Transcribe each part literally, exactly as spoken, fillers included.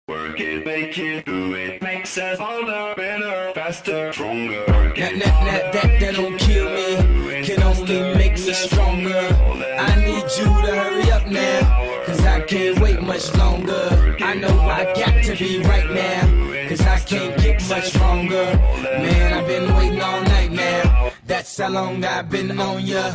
Work it, make it, do it, makes us harder, better, faster, stronger. Work That, it, that, that, that, that don't kill me, can only make me stronger. I need you to hurry up now, cause I can't wait much longer. I know I got to be right now, cause I can't get much stronger. Man, I've been waiting all night now, that's how long I've been on ya.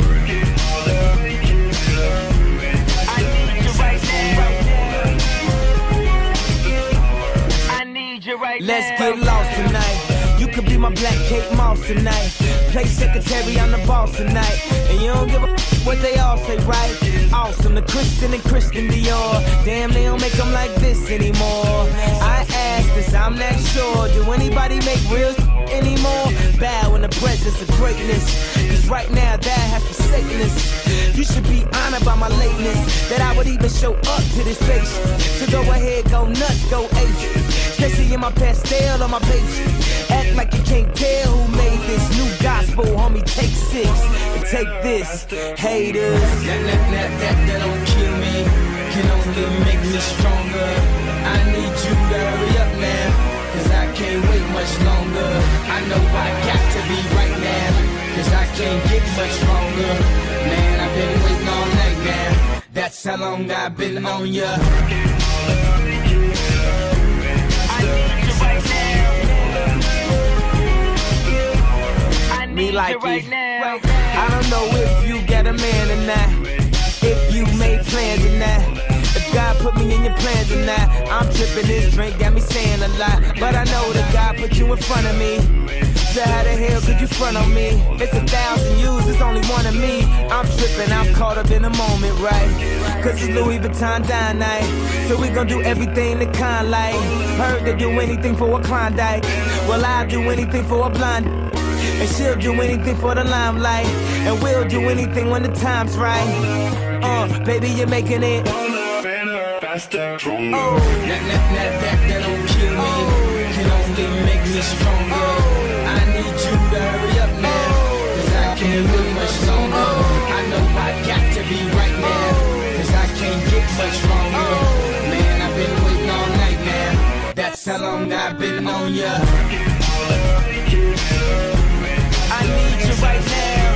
Let's get lost tonight. You could be my black Kate Moss tonight. Play secretary, I'm the boss tonight. And you don't give a f what they all say, right? Awesome, the Christian and Christian Dior. Damn, they don't make them like this anymore. I ask, cause I'm not sure. Do anybody make real anymore? Bow in the presence of greatness, cause right now that has forsaken us. You should be honored by my lateness, that I would even show up to this place. So go ahead, go nuts, go ape. Especially in my pastel on my page. Act like you can't tell who made this new gospel, homie. Take six and take this, haters. That, that, that, that, that don't kill me, can only make me stronger. I need you to hurry up now, cause I can't wait much longer. I know I got to be right now, cause I can't get much stronger. Man, I've been waiting all night now, that's how long I've been on ya. Me like you. Right now. I don't know if you got a man or not, if you made plans or not, if God put me in your plans or not. I'm tripping, this drink got me saying a lot, but I know that God put you in front of me. So how the hell could you front on me? It's a thousand yous, it's only one of me. I'm tripping, I'm caught up in the moment, right? Cause it's Louis Vuitton dine night, so we gon' do everything the kind like. Heard they do anything for a Klondike, well I'll do anything for a blonde. And she'll do anything for the limelight, and we'll do anything when the time's right. Uh, baby, you're making it better, faster, stronger. Oh, that, that, that, that, that don't kill me, can only make me stronger. I need you to hurry up now, cause I can't wait much longer. I know I got to be right now, cause I can't get much stronger. Man, I've been waiting all night now, that's how long I've been on ya. I need you right now,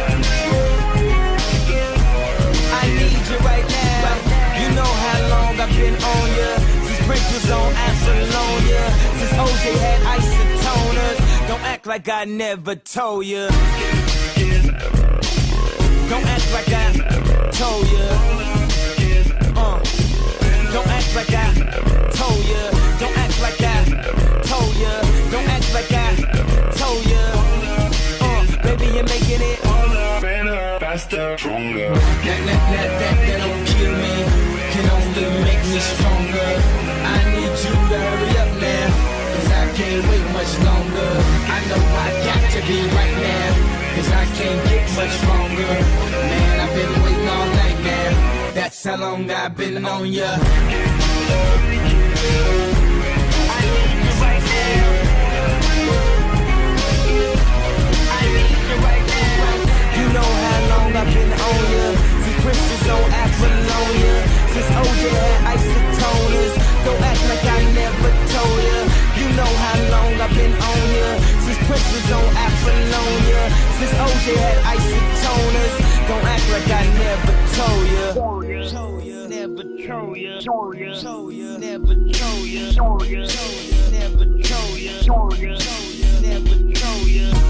I need you right now. You know how long I've been on ya, since Prince was on Apollonia, since O J had isotoners. Don't act like I never told ya, don't act like I told ya, uh, don't act like I told ya, don't act like I told ya, don't act like I told ya. Baby, you're making it better, faster, stronger. That, that, that, that, that don't kill me, can only make me stronger. I need you to hurry up now, cause I can't wait much longer. I know I got to be right now, cause I can't get much stronger. Man, I've been waiting all night now, that's how long I've been on ya. You know how long I've been on ya, since Prince was on Apollonia, since O J had isotoners. Don't act like I never told ya. You know how long I've been on ya, since Prince was on Apollonia, since O J had isotoners. Don't act like I never told ya. Told ya, never told ya. Told ya, told ya, never told ya. Told ya, never told ya. Told ya, never told ya.